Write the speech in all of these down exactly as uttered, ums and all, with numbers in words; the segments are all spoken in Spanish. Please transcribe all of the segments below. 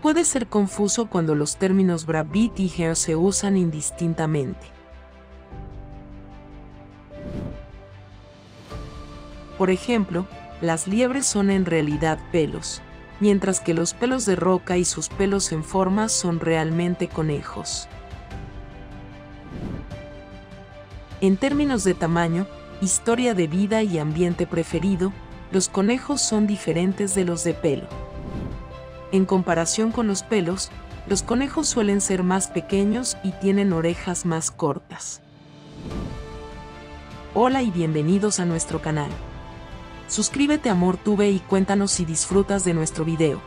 puede ser confuso cuando los términos rabbit y hare se usan indistintamente. Por ejemplo, las liebres son en realidad pelos, mientras que los pelos de roca y sus pelos en forma son realmente conejos. En términos de tamaño, historia de vida y ambiente preferido, los conejos son diferentes de los de pelo. En comparación con los pelos, los conejos suelen ser más pequeños y tienen orejas más cortas. Hola y bienvenidos a nuestro canal. Suscríbete a MorTube y cuéntanos si disfrutas de nuestro video.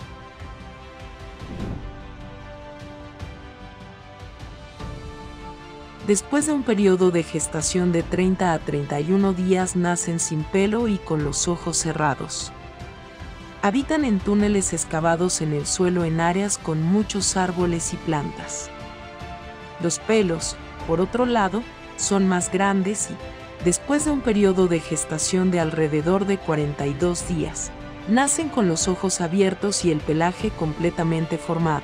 Después de un periodo de gestación de treinta a treinta y uno días nacen sin pelo y con los ojos cerrados. Habitan en túneles excavados en el suelo en áreas con muchos árboles y plantas. Los pelos, por otro lado, son más grandes y, después de un periodo de gestación de alrededor de cuarenta y dos días, nacen con los ojos abiertos y el pelaje completamente formado.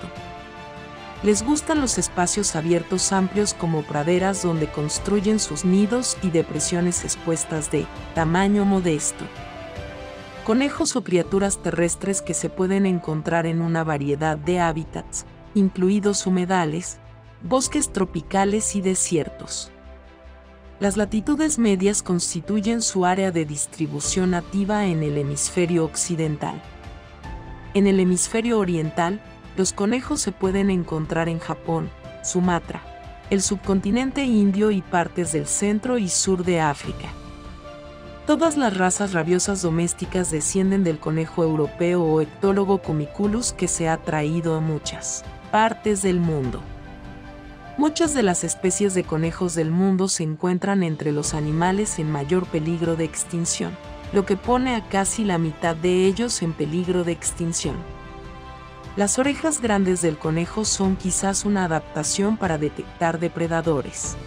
Les gustan los espacios abiertos amplios como praderas donde construyen sus nidos y depresiones expuestas de tamaño modesto. Conejos o criaturas terrestres que se pueden encontrar en una variedad de hábitats, incluidos humedales, bosques tropicales y desiertos. Las latitudes medias constituyen su área de distribución nativa en el hemisferio occidental. En el hemisferio oriental, los conejos se pueden encontrar en Japón, Sumatra, el subcontinente indio y partes del centro y sur de África. Todas las razas rabiosas domésticas descienden del conejo europeo o Ectólogo cumiculus que se ha traído a muchas partes del mundo. Muchas de las especies de conejos del mundo se encuentran entre los animales en mayor peligro de extinción, lo que pone a casi la mitad de ellos en peligro de extinción. Las orejas grandes del conejo son quizás una adaptación para detectar depredadores.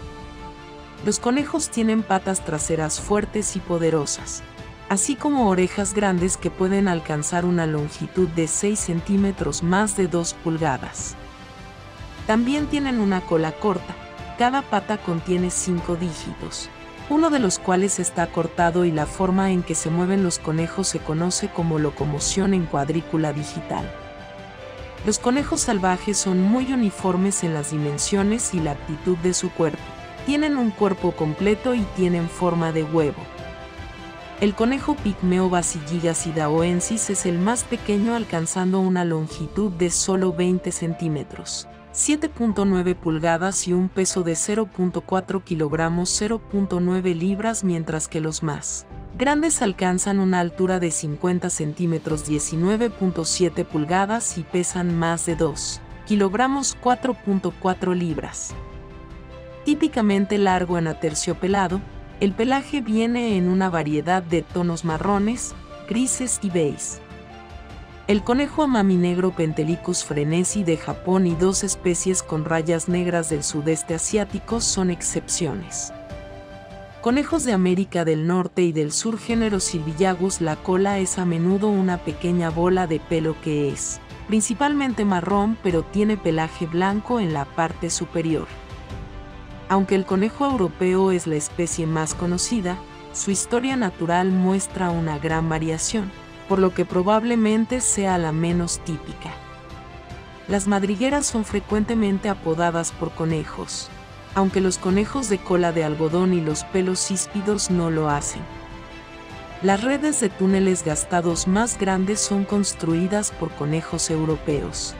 Los conejos tienen patas traseras fuertes y poderosas, así como orejas grandes que pueden alcanzar una longitud de seis centímetros más de dos pulgadas. También tienen una cola corta, cada pata contiene cinco dígitos, uno de los cuales está cortado y la forma en que se mueven los conejos se conoce como locomoción en cuadrícula digital. Los conejos salvajes son muy uniformes en las dimensiones y la actitud de su cuerpo. Tienen un cuerpo completo y tienen forma de huevo. El conejo pigmeo Basilligas idahoensis es el más pequeño, alcanzando una longitud de solo veinte centímetros, siete punto nueve pulgadas y un peso de cero punto cuatro kilogramos, cero punto nueve libras, mientras que los más grandes alcanzan una altura de cincuenta centímetros, diecinueve punto siete pulgadas y pesan más de dos kilogramos, cuatro punto cuatro libras. Típicamente largo en aterciopelado, el pelaje viene en una variedad de tonos marrones, grises y beige. El conejo amaminegro Pentelicus frenesi de Japón y dos especies con rayas negras del sudeste asiático son excepciones. Conejos de América del Norte y del Sur género Sylviagus, la cola es a menudo una pequeña bola de pelo que es principalmente marrón, pero tiene pelaje blanco en la parte superior. Aunque el conejo europeo es la especie más conocida, su historia natural muestra una gran variación, por lo que probablemente sea la menos típica. Las madrigueras son frecuentemente apodadas por conejos, aunque los conejos de cola de algodón y los pelos híspidos no lo hacen. Las redes de túneles gastados más grandes son construidas por conejos europeos.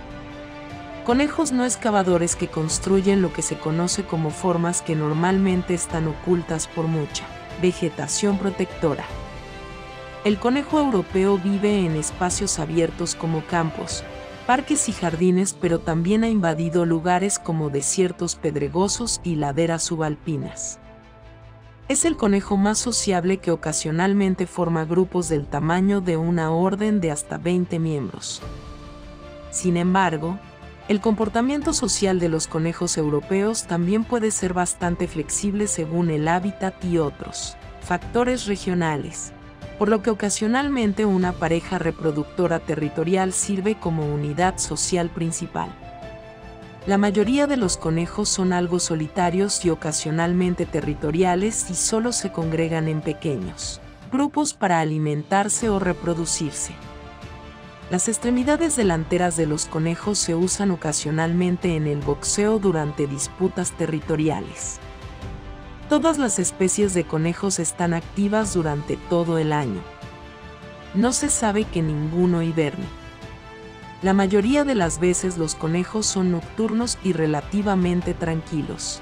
Conejos no excavadores que construyen lo que se conoce como formas que normalmente están ocultas por mucha vegetación protectora. El conejo europeo vive en espacios abiertos como campos, parques y jardines, pero también ha invadido lugares como desiertos pedregosos y laderas subalpinas. Es el conejo más sociable que ocasionalmente forma grupos del tamaño de una orden de hasta veinte miembros. Sin embargo, el comportamiento social de los conejos europeos también puede ser bastante flexible según el hábitat y otros factores regionales. por lo que ocasionalmente una pareja reproductora territorial sirve como unidad social principal. La mayoría de los conejos son algo solitarios y ocasionalmente territoriales y solo se congregan en pequeños grupos para alimentarse o reproducirse. Las extremidades delanteras de los conejos se usan ocasionalmente en el boxeo durante disputas territoriales. Todas las especies de conejos están activas durante todo el año. No se sabe que ninguno hiberne. La mayoría de las veces los conejos son nocturnos y relativamente tranquilos.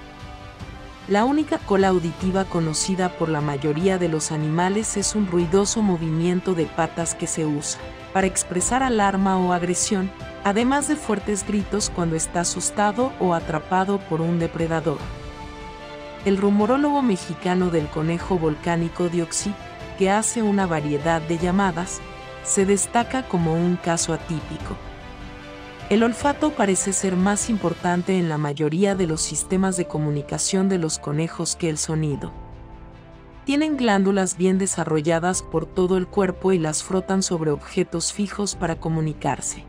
La única cola auditiva conocida por la mayoría de los animales es un ruidoso movimiento de patas que se usa para expresar alarma o agresión, además de fuertes gritos cuando está asustado o atrapado por un depredador. El rumorólogo mexicano del conejo volcánico Dioxi, que hace una variedad de llamadas, se destaca como un caso atípico. El olfato parece ser más importante en la mayoría de los sistemas de comunicación de los conejos que el sonido. Tienen glándulas bien desarrolladas por todo el cuerpo y las frotan sobre objetos fijos para comunicarse.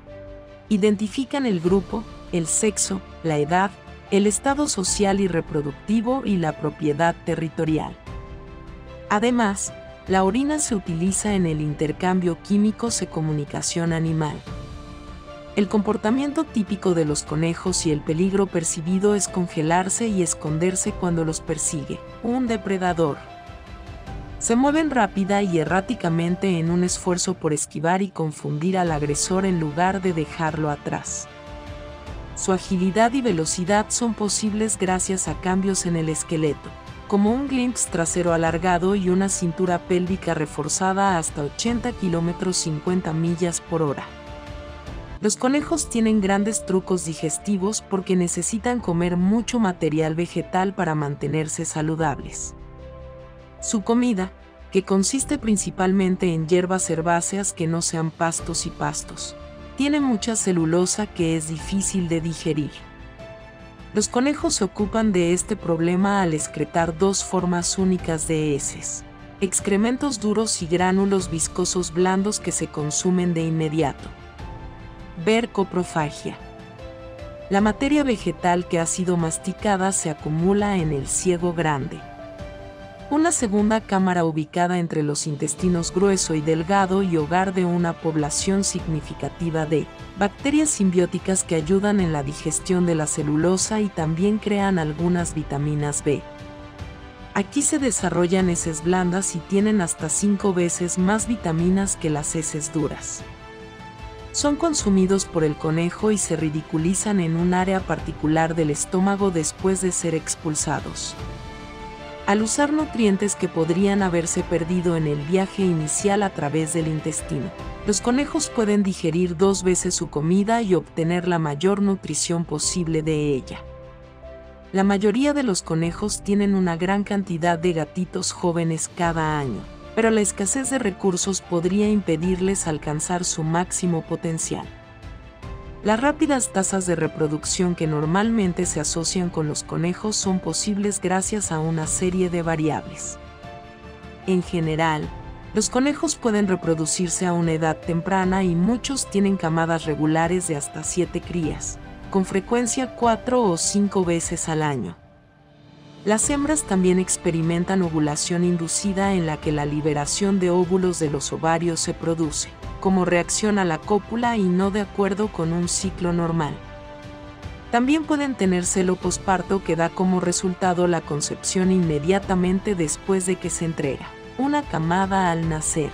Identifican el grupo, el sexo, la edad, el estado social y reproductivo y la propiedad territorial. Además, la orina se utiliza en el intercambio químico de comunicación animal. El comportamiento típico de los conejos y el peligro percibido es congelarse y esconderse cuando los persigue un depredador. Se mueven rápida y erráticamente en un esfuerzo por esquivar y confundir al agresor en lugar de dejarlo atrás. Su agilidad y velocidad son posibles gracias a cambios en el esqueleto, como un glimpse trasero alargado y una cintura pélvica reforzada hasta ochenta kilómetros cincuenta millas por hora. Los conejos tienen grandes trucos digestivos porque necesitan comer mucho material vegetal para mantenerse saludables. Su comida, que consiste principalmente en hierbas herbáceas que no sean pastos y pastos, tiene mucha celulosa que es difícil de digerir. Los conejos se ocupan de este problema al excretar dos formas únicas de heces: excrementos duros y gránulos viscosos blandos que se consumen de inmediato. Ver coprofagia. La materia vegetal que ha sido masticada se acumula en el ciego grande. Una segunda cámara ubicada entre los intestinos grueso y delgado y hogar de una población significativa de bacterias simbióticas que ayudan en la digestión de la celulosa y también crean algunas vitaminas B. Aquí se desarrollan heces blandas y tienen hasta cinco veces más vitaminas que las heces duras. Son consumidos por el conejo y se ridiculizan en un área particular del estómago después de ser expulsados. Al usar nutrientes que podrían haberse perdido en el viaje inicial a través del intestino, los conejos pueden digerir dos veces su comida y obtener la mayor nutrición posible de ella. La mayoría de los conejos tienen una gran cantidad de gatitos jóvenes cada año, pero la escasez de recursos podría impedirles alcanzar su máximo potencial. Las rápidas tasas de reproducción que normalmente se asocian con los conejos son posibles gracias a una serie de variables. En general, los conejos pueden reproducirse a una edad temprana y muchos tienen camadas regulares de hasta siete crías, con frecuencia cuatro o cinco veces al año. Las hembras también experimentan ovulación inducida en la que la liberación de óvulos de los ovarios se produce como reacción a la cópula y no de acuerdo con un ciclo normal. También pueden tener celo posparto que da como resultado la concepción inmediatamente después de que se entrega una camada al nacer.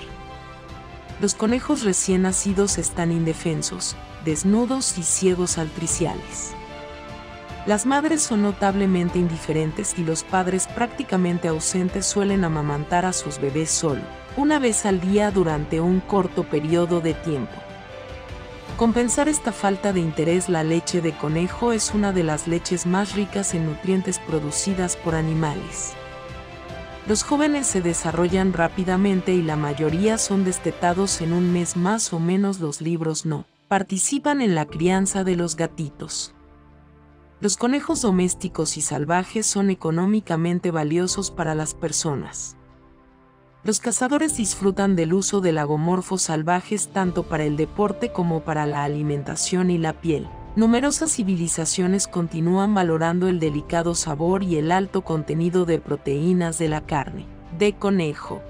Los conejos recién nacidos están indefensos, desnudos y ciegos altriciales. Las madres son notablemente indiferentes y los padres prácticamente ausentes suelen amamantar a sus bebés solo, una vez al día durante un corto periodo de tiempo. Compensar esta falta de interés, la leche de conejo es una de las leches más ricas en nutrientes producidas por animales. Los jóvenes se desarrollan rápidamente y la mayoría son destetados en un mes más o menos. Los libros no participan en la crianza de los gatitos. Los conejos domésticos y salvajes son económicamente valiosos para las personas. Los cazadores disfrutan del uso de lagomorfos salvajes tanto para el deporte como para la alimentación y la piel. Numerosas civilizaciones continúan valorando el delicado sabor y el alto contenido de proteínas de la carne de conejo.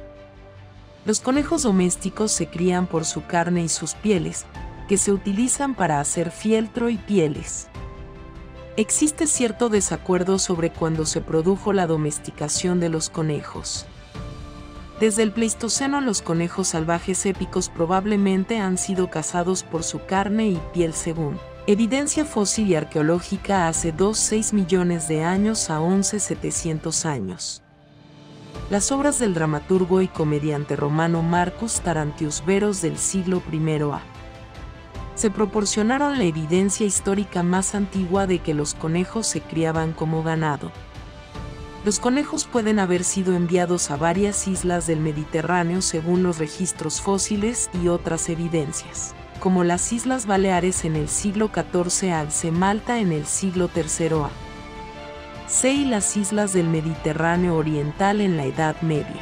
Los conejos domésticos se crían por su carne y sus pieles, que se utilizan para hacer fieltro y pieles. Existe cierto desacuerdo sobre cuándo se produjo la domesticación de los conejos. Desde el Pleistoceno los conejos salvajes épicos probablemente han sido cazados por su carne y piel según evidencia fósil y arqueológica hace dos punto seis millones de años a once mil setecientos años. Las obras del dramaturgo y comediante romano Marcus Tarantius Veros del siglo primero a. se proporcionaron la evidencia histórica más antigua de que los conejos se criaban como ganado. Los conejos pueden haber sido enviados a varias islas del Mediterráneo según los registros fósiles y otras evidencias, como las Islas Baleares en el siglo catorce a ce, Malta en el siglo tercero a ce y las islas del Mediterráneo oriental en la Edad Media.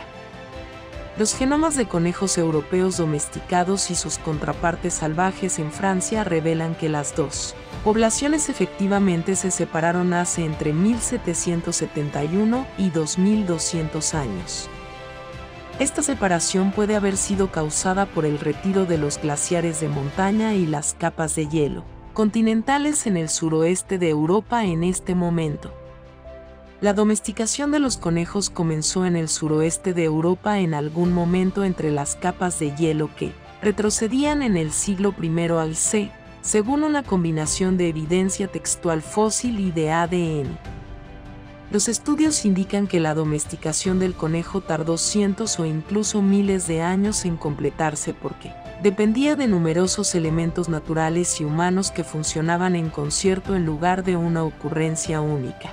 Los genomas de conejos europeos domesticados y sus contrapartes salvajes en Francia revelan que las dos poblaciones efectivamente se separaron hace entre mil setecientos setenta y uno y dos mil doscientos años. Esta separación puede haber sido causada por el retiro de los glaciares de montaña y las capas de hielo continentales en el suroeste de Europa en este momento. La domesticación de los conejos comenzó en el suroeste de Europa en algún momento entre las capas de hielo que retrocedían en el siglo primero al ce, según una combinación de evidencia textual fósil y de A D N. Los estudios indican que la domesticación del conejo tardó cientos o incluso miles de años en completarse porque dependía de numerosos elementos naturales y humanos que funcionaban en concierto en lugar de una ocurrencia única.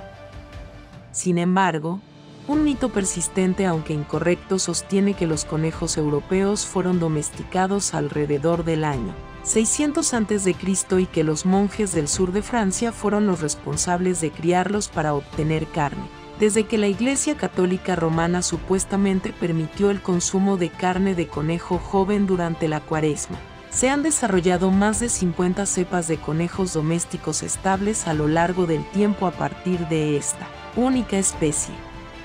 Sin embargo, un mito persistente aunque incorrecto sostiene que los conejos europeos fueron domesticados alrededor del año seiscientos antes de Cristo y que los monjes del sur de Francia fueron los responsables de criarlos para obtener carne, desde que la Iglesia Católica Romana supuestamente permitió el consumo de carne de conejo joven durante la Cuaresma. Se han desarrollado más de cincuenta cepas de conejos domésticos estables a lo largo del tiempo a partir de esta única especie.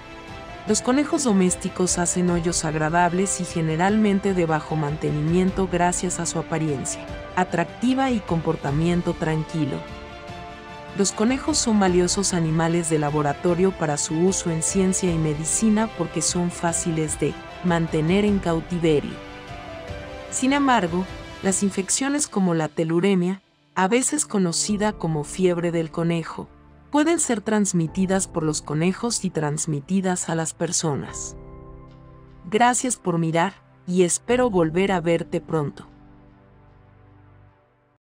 Los conejos domésticos hacen hoyos agradables y generalmente de bajo mantenimiento gracias a su apariencia atractiva y comportamiento tranquilo. Los conejos son valiosos animales de laboratorio para su uso en ciencia y medicina porque son fáciles de mantener en cautiverio. Sin embargo, las infecciones como la teluremia, a veces conocida como fiebre del conejo, pueden ser transmitidas por los conejos y transmitidas a las personas. Gracias por mirar, y espero volver a verte pronto.